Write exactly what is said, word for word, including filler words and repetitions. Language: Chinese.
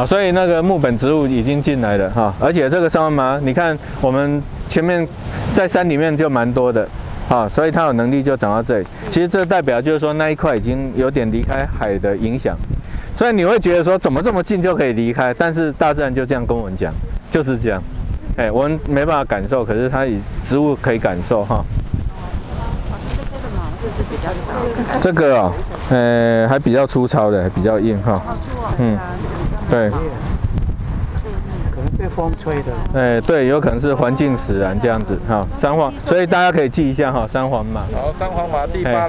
啊，所以那个木本植物已经进来了哈，而且这个三环麻，你看我们前面在山里面就蛮多的，啊，所以它有能力就长到这里。其实这代表就是说那一块已经有点离开海的影响，所以你会觉得说怎么这么近就可以离开，但是大自然就这样跟我们讲，就是这样。哎，我们没办法感受，可是它以植物可以感受哈。 比较少， 这个哦，呃，还比较粗糙的，比较硬哈。嗯，对。 可能被风吹的。 哎，对，有可能是环境使然这样子哈。三黄，所以大家可以记一下哈，三黄麻。 好，三黄麻第八。